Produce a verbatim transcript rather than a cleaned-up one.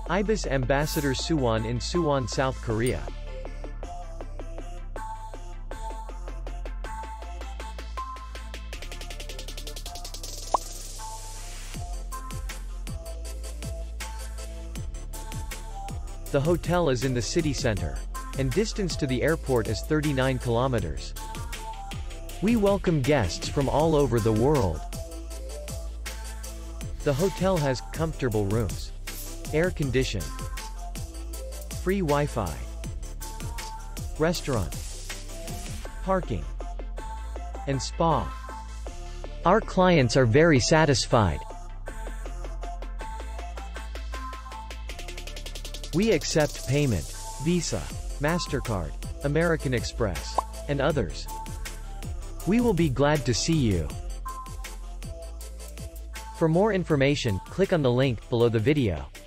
Ibis Ambassador Suwon in Suwon, South Korea. The hotel is in the city center, and distance to the airport is thirty-nine kilometers. We welcome guests from all over the world. The hotel has comfortable rooms, air-conditioned, free Wi-Fi, restaurant, parking, and spa. Our clients are very satisfied. We accept payment, Visa, MasterCard, American Express, and others. We will be glad to see you. For more information, click on the link below the video.